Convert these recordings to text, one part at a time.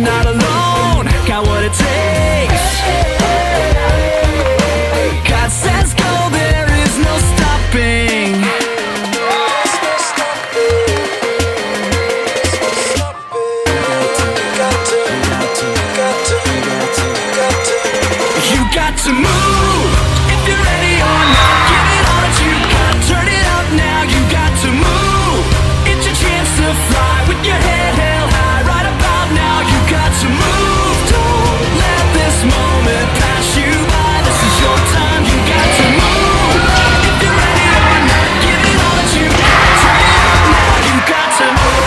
not alone, got what it takes. God says go, there is no stopping. You got to move if you're ready or not. Give it all that you got, turn it up now. You got to move, it's your chance to fly with your head held high. Right about now, you got to move. Don't let this moment pass you by. This is your time, you got to move. If you're ready or not, give it all that you got, turn it up now. You got to move.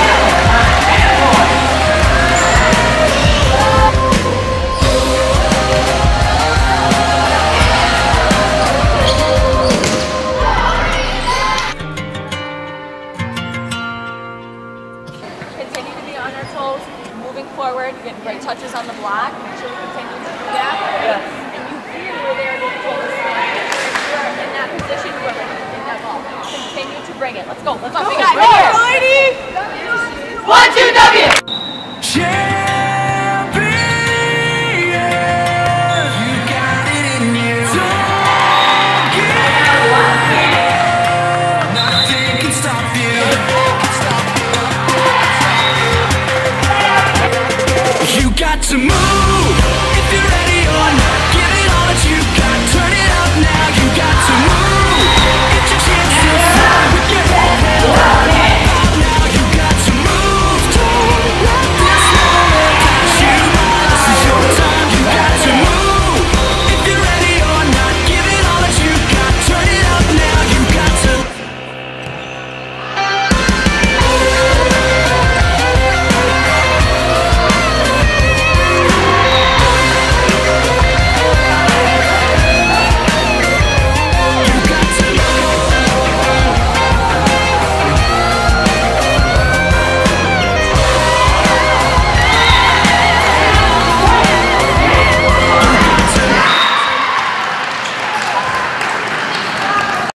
Continue to be on our toes, moving forward, getting great touches on the block. Make sure we continue to do that. Yes. And you were there to pull this line. You're in that position, you were ready to take that ball. Continue to bring it. Let's go. Let's go. We got it. 1, 2, W.